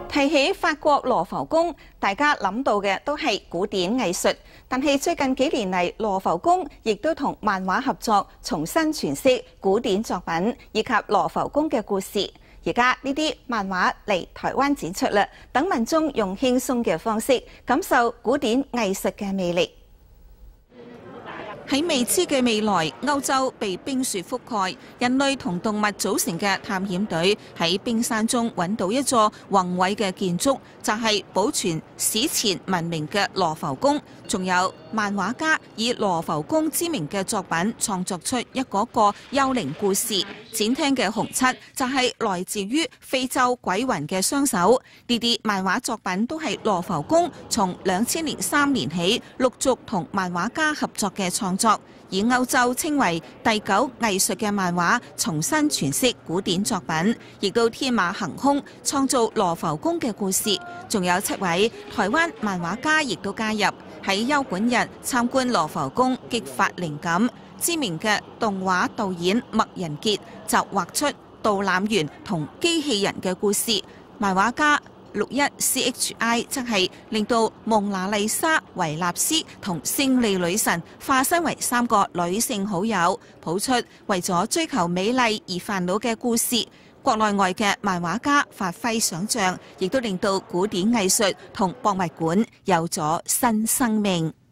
提起法國羅浮宮，大家諗到嘅都係古典藝術，但係最近幾年嚟，羅浮宮亦都同漫畫合作，重新詮釋古典作品以及羅浮宮嘅故事。而家呢啲漫畫嚟台灣展出啦，等民眾用輕鬆嘅方式感受古典藝術嘅魅力。喺未知嘅未來，歐洲被冰雪覆蓋，人類同動物組成嘅探險隊喺冰山中揾到一座宏偉嘅建築，就係保存史前文明嘅羅浮宮。仲有漫畫家以羅浮宮知名嘅作品創作出一個個幽靈故事。展廳嘅紅漆就係來自於非洲鬼魂嘅雙手。呢啲漫畫作品都係羅浮宮從2003年起陸續同漫畫家合作嘅創作，以歐洲稱為第9藝術嘅漫畫重新詮釋古典作品，亦都天馬行空創造羅浮宮嘅故事。仲有7位台灣漫畫家亦都加入，喺休館日參觀羅浮宮，激發靈感。知名嘅動畫導演麥仁傑就畫出導覽員同機器人嘅故事。漫畫家61CHI 則係令到蒙娜麗莎、維納斯同勝利女神化身為3個女性好友，譜出為咗追求美麗而煩惱嘅故事。國內外嘅漫畫家發揮想像，亦都令到古典藝術同博物館有咗新生命。